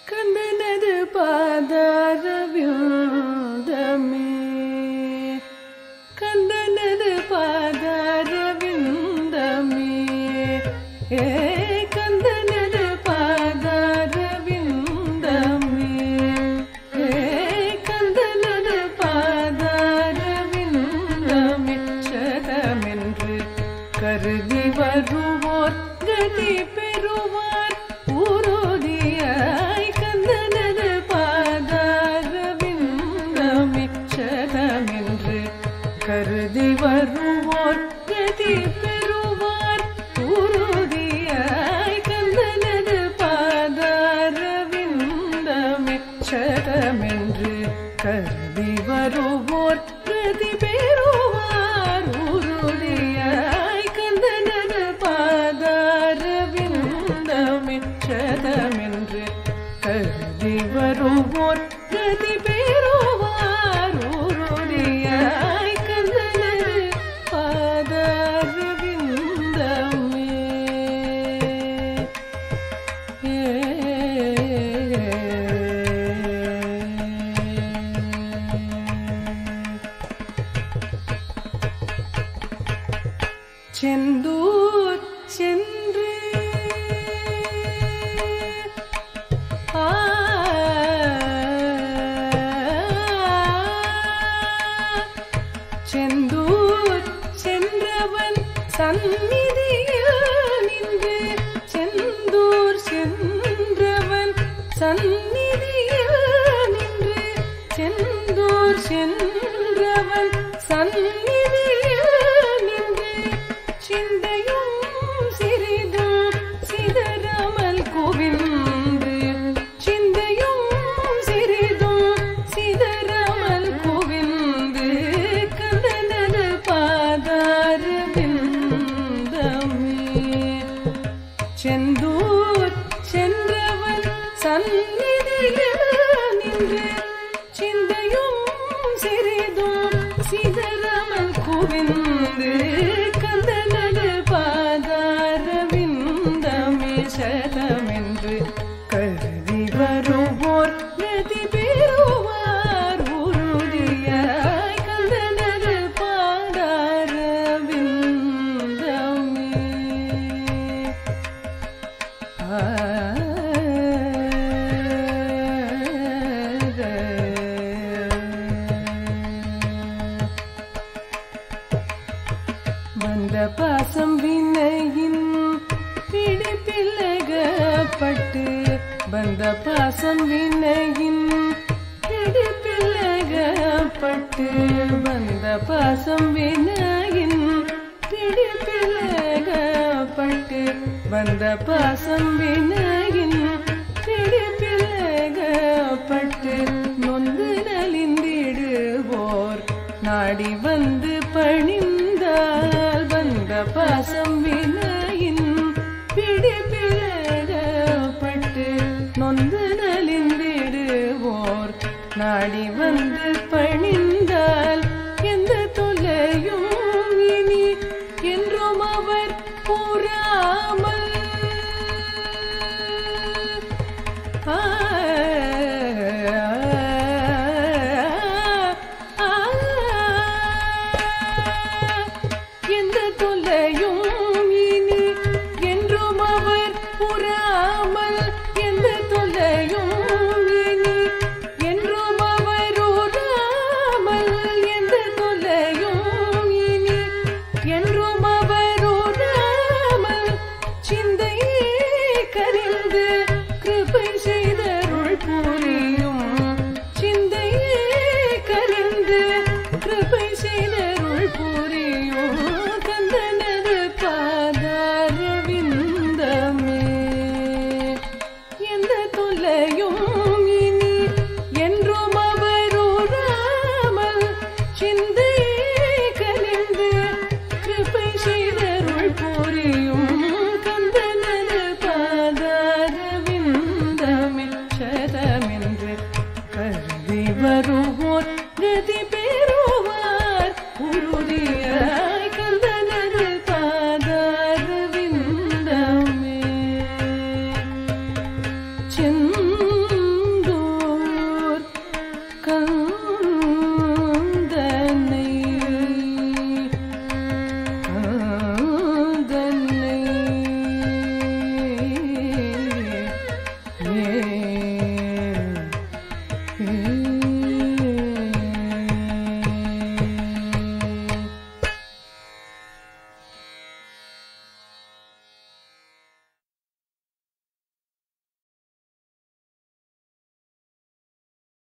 கந்தனது பாதாரவிந்தமே கந்தனது பாதாரவிந்தமே கந்தனது பாதாரவிந்தமே கந்தனது பாதாரவிந்தமே சதமென்று கருதி வருவோர் கதி பெறுவார் உறுதியாய் கந்தனது பாதாரவிந்தமே சதமென்று கருதி வருவோர் கதி பெறுவார் உறுதியாய் கந்தனது பாதாரவிந்தமே சதமென்று கருதி வருவோர் கதி பெறுவார் உறுதியாய் கந்தனது பாதாரவிந்தமே சதமென்று கருதி வருவோர் கதி பெறுவார் உறுதியாய் கந்தனது பாதாரவிந்தமே செந்தூர் சென்று செந்தூர் சென்றவன் சந்நிதியில் நின்று செந்தூர் சென்றவன் சந்நிதியில் நின்று செந்தூர் சென்றவன் சந்நிதியில் நின்று சிந்தையும் சிறிதும் சிதறாமல் குவிந்து சிந்தையும் சிறிதும் சிதறாமல் குவிந்து கந்தனது பாதாரவிந்தமே செந்தூர் சென்றவன் சந்நிதியில் நின்று சிந்தையும் சிறிதும் சிதறாமல் குவிந்து கந்தனது பாதாரவிந்தமே சதமென்று கருதி வருவோர் கதி பெறுவார் உறுதியாய் கந்தனது பாதாரவிந்தமே வந்த பாசம் வினையின் பிடிப்பிலகப்பட்டு வந்த பாசம் வினையின் பிடிப்பிலகப்பட்டு வந்த பாசம் வினையின் பிடிப்பிலகப்பட்டு வந்த பாசம் வினையின் பிடிப்பிலகப்பட்டு நொந்து நலிந்திடுவோர் நாடி வந்து பணிந்தால் வந்த பாசம் வினையின் பிடிப்பிலகப்பட்டு நொந்து நலிந்திடுவோர் நாடி வந்து பணிந்தால் எந்த தொல்லையும் இனி என்றும் அவர் கூற